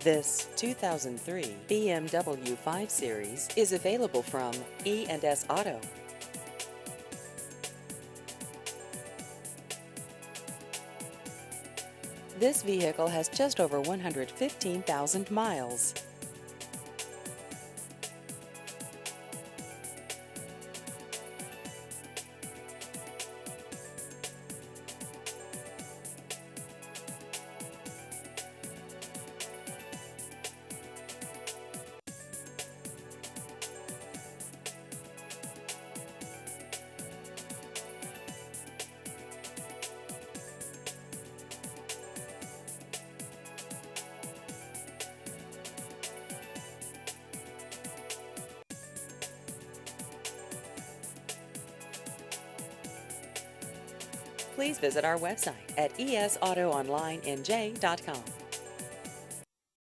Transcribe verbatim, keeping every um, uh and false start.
This two thousand three B M W five Series is available from E and S Auto. This vehicle has just over one hundred fifteen thousand miles. Please visit our website at e s auto online n j dot com.